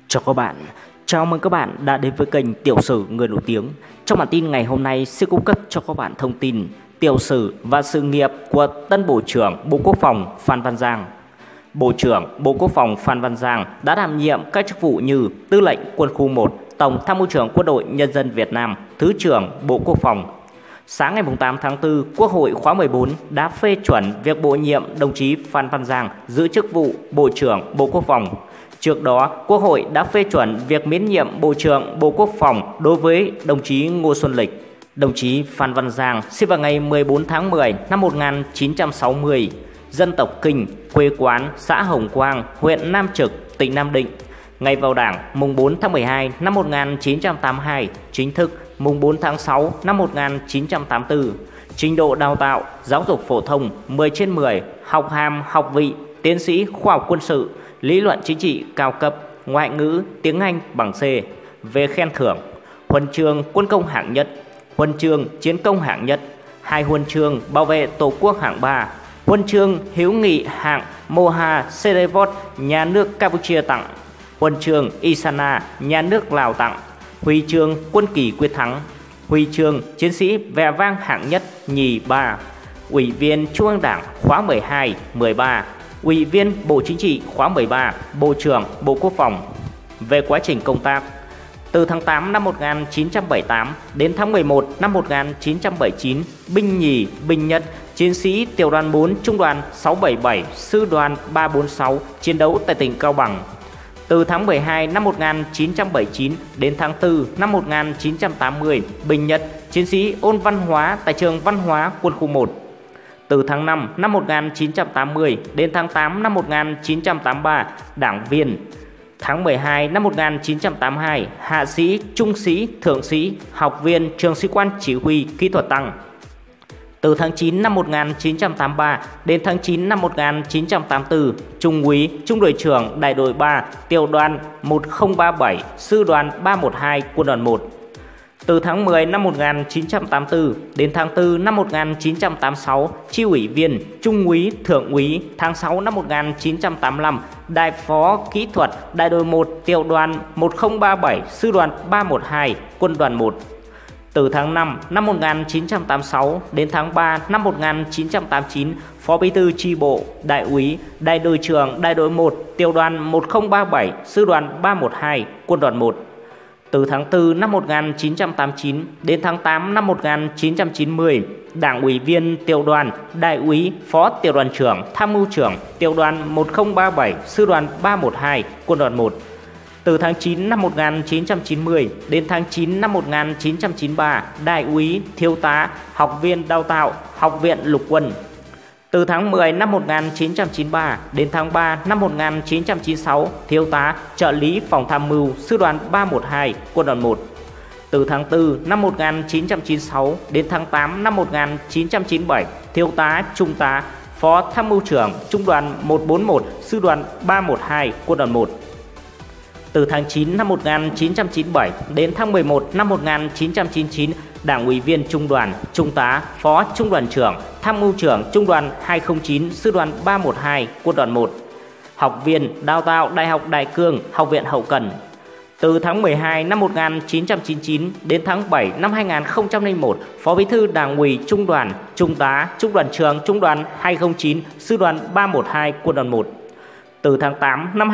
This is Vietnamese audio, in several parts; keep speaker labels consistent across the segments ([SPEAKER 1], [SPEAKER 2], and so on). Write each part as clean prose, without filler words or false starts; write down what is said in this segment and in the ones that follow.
[SPEAKER 1] Chào mừng các bạn đã đến với kênh Tiểu sử người nổi tiếng. Trong bản tin ngày hôm nay sẽ cung cấp cho các bạn thông tin tiểu sử và sự nghiệp của tân Bộ trưởng Bộ Quốc phòng Phan Văn Giang. Bộ trưởng Bộ Quốc phòng Phan Văn Giang đã đảm nhiệm các chức vụ như Tư lệnh Quân khu 1, Tổng Tham mưu trưởng Quân đội Nhân dân Việt Nam, Thứ trưởng Bộ Quốc phòng. Sáng ngày 8 tháng 4, Quốc hội khóa 14 đã phê chuẩn việc bổ nhiệm đồng chí Phan Văn Giang giữ chức vụ Bộ trưởng Bộ Quốc phòng. Trước đó, Quốc hội đã phê chuẩn việc miễn nhiệm Bộ trưởng Bộ Quốc phòng đối với đồng chí Ngô Xuân Lịch. Đồng chí Phan Văn Giang sinh vào ngày 14 tháng 10 năm 1960, dân tộc Kinh, quê quán xã Hồng Quang, huyện Nam Trực, tỉnh Nam Định. Ngày vào Đảng mùng 4 tháng 12 năm 1982, chính thức mùng 4 tháng 6 năm 1984. Trình độ đào tạo, giáo dục phổ thông 10/10, học hàm, học vị, tiến sĩ khoa học quân sự, lý luận chính trị cao cấp, ngoại ngữ, tiếng Anh bằng C. Về khen thưởng: huân chương Quân công hạng nhất, huân chương Chiến công hạng nhất, 2 huân chương Bảo vệ Tổ quốc hạng 3, huân chương Hữu nghị hạng Moha Serevot nhà nước Campuchia tặng, huân chương Isana nhà nước Lào tặng, huy chương Quân kỳ quyết thắng, huy chương Chiến sĩ vẻ vang hạng nhất, nhì, 3. Ủy viên Trung ương Đảng khóa 12, 13. Ủy viên Bộ Chính trị khóa 13, Bộ trưởng Bộ Quốc phòng. Về quá trình công tác: từ tháng 8 năm 1978 đến tháng 11 năm 1979, binh nhì, binh nhất, chiến sĩ tiểu đoàn 4 trung đoàn 677, sư đoàn 346 chiến đấu tại tỉnh Cao Bằng. Từ tháng 12 năm 1979 đến tháng 4 năm 1980, binh nhất, chiến sĩ ôn văn hóa tại trường Văn hóa Quân khu 1. Từ tháng 5 năm 1980 đến tháng 8 năm 1983, đảng viên. Tháng 12 năm 1982, hạ sĩ, trung sĩ, thượng sĩ, học viên trường sĩ quan chỉ huy kỹ thuật tăng. Từ tháng 9 năm 1983 đến tháng 9 năm 1984, trung úy, trung đội trưởng đại đội 3, tiểu đoàn 1037, sư đoàn 312, quân đoàn 1. Từ tháng 10 năm 1984 đến tháng 4 năm 1986, chi ủy viên, trung úy, thượng úy. Tháng 6 năm 1985, đại phó kỹ thuật đại đội 1, tiểu đoàn 1037, sư đoàn 312, quân đoàn 1. Từ tháng 5 năm 1986 đến tháng 3 năm 1989, phó bí thư chi bộ, đại úy, đại đội trưởng đại đội 1, tiểu đoàn 1037, sư đoàn 312, quân đoàn 1. Từ tháng 4 năm 1989 đến tháng 8 năm 1990, đảng ủy viên tiểu đoàn, đại úy, phó tiểu đoàn trưởng, tham mưu trưởng, tiểu đoàn 1037, sư đoàn 312, quân đoàn 1. Từ tháng 9 năm 1990 đến tháng 9 năm 1993, đại úy, thiếu tá, học viên đào tạo, Học viện Lục quân. Từ tháng 10 năm 1993 đến tháng 3 năm 1996, thiếu tá, trợ lý phòng tham mưu, sư đoàn 312, quân đoàn 1. Từ tháng 4 năm 1996 đến tháng 8 năm 1997, thiếu tá, trung tá, phó tham mưu trưởng, trung đoàn 141, sư đoàn 312, quân đoàn 1. Từ tháng 9 năm 1997 đến tháng 11 năm 1999, đảng ủy viên trung đoàn, trung tá, phó trung đoàn trưởng, tham mưu trưởng trung đoàn 209, sư đoàn 312, quân đoàn 1. Học viên đào tạo Đại học Đại Cương, Học viện Hậu cần. Từ tháng 12 năm 1999 đến tháng 7 năm 2001, phó bí thư đảng ủy trung đoàn, trung tá, trung đoàn trưởng trung đoàn 209, sư đoàn 312, quân đoàn 1. Từ tháng 8 năm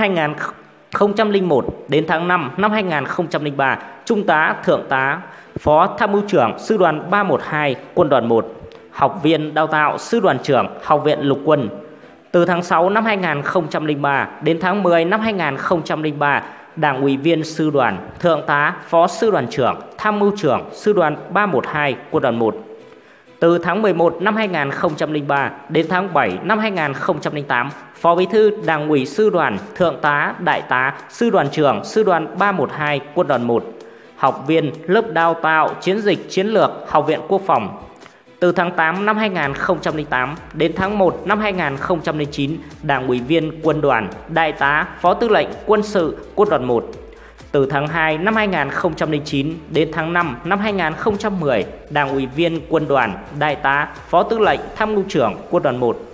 [SPEAKER 1] 2001 đến tháng 5 năm 2003, trung tá, thượng tá, phó tham mưu trưởng sư đoàn 312, quân đoàn 1. Học viên đào tạo sư đoàn trưởng, Học viện Lục quân. Từ tháng 6 năm 2003 đến tháng 10 năm 2003, đảng ủy viên sư đoàn, thượng tá, phó sư đoàn trưởng, tham mưu trưởng sư đoàn 312, quân đoàn 1. Từ tháng 11 năm 2003 đến tháng 7 năm 2008, phó bí thư đảng ủy sư đoàn, thượng tá, đại tá, sư đoàn trưởng sư đoàn 312, quân đoàn 1. Học viên lớp đào tạo chiến dịch chiến lược, Học viện Quốc phòng. Từ tháng 8 năm 2008 đến tháng 1 năm 2009, đảng ủy viên quân đoàn, đại tá, phó tư lệnh quân sự, quân đoàn 1. Từ tháng 2 năm 2009 đến tháng 5 năm 2010, đảng ủy viên quân đoàn, đại tá, phó tư lệnh tham mưu trưởng quân đoàn 1.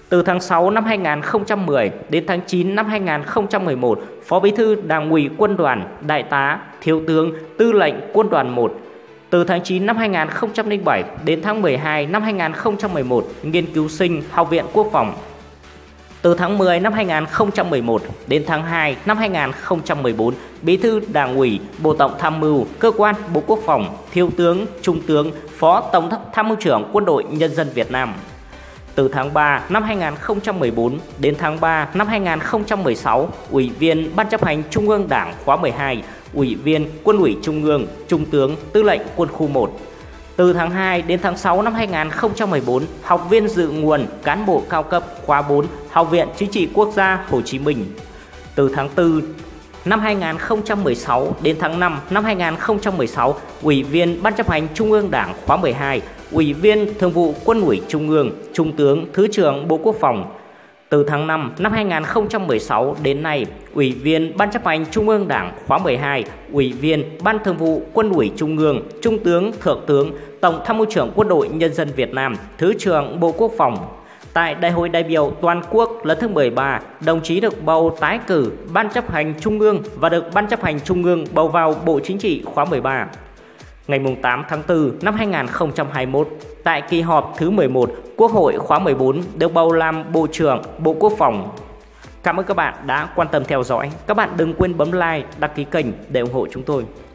[SPEAKER 1] Từ tháng 6 năm 2010 đến tháng 9 năm 2011, Phó Bí thư Đảng ủy Quân đoàn, Đại tá, Thiếu tướng, Tư lệnh Quân đoàn 1. Từ tháng 9 năm 2007 đến tháng 12 năm 2011, nghiên cứu sinh Học viện Quốc phòng. Từ tháng 10 năm 2011 đến tháng 2 năm 2014, Bí thư Đảng ủy, Bộ Tổng tham mưu, Cơ quan Bộ Quốc phòng, Thiếu tướng, Trung tướng, Phó Tổng tham mưu trưởng Quân đội Nhân dân Việt Nam. Từ tháng 3 năm 2014 đến tháng 3 năm 2016, Ủy viên Ban chấp hành Trung ương Đảng khóa 12, Ủy viên Quân ủy Trung ương, Trung tướng, Tư lệnh Quân khu 1. Từ tháng 2 đến tháng 6 năm 2014, học viên dự nguồn cán bộ cao cấp khóa 4, Học viện Chính trị Quốc gia Hồ Chí Minh. Từ tháng 4 năm 2016 đến tháng 5 năm 2016, Ủy viên Ban chấp hành Trung ương Đảng khóa 12, Ủy viên Thường vụ Quân ủy Trung ương, Trung tướng, Thứ trưởng Bộ Quốc phòng. Từ tháng 5 năm 2016 đến nay, Ủy viên Ban chấp hành Trung ương Đảng khóa 12, Ủy viên Ban Thường vụ Quân ủy Trung ương, Trung tướng, Thượng tướng, Tổng tham mưu trưởng Quân đội Nhân dân Việt Nam, Thứ trưởng Bộ Quốc phòng. Tại Đại hội đại biểu toàn quốc lần thứ 13, đồng chí được bầu tái cử Ban chấp hành Trung ương và được Ban chấp hành Trung ương bầu vào Bộ Chính trị khóa 13. Ngày 8 tháng 4 năm 2021, tại kỳ họp thứ 11, Quốc hội khóa 14 được bầu làm Bộ trưởng Bộ Quốc phòng. Cảm ơn các bạn đã quan tâm theo dõi. Các bạn đừng quên bấm like, đăng ký kênh để ủng hộ chúng tôi.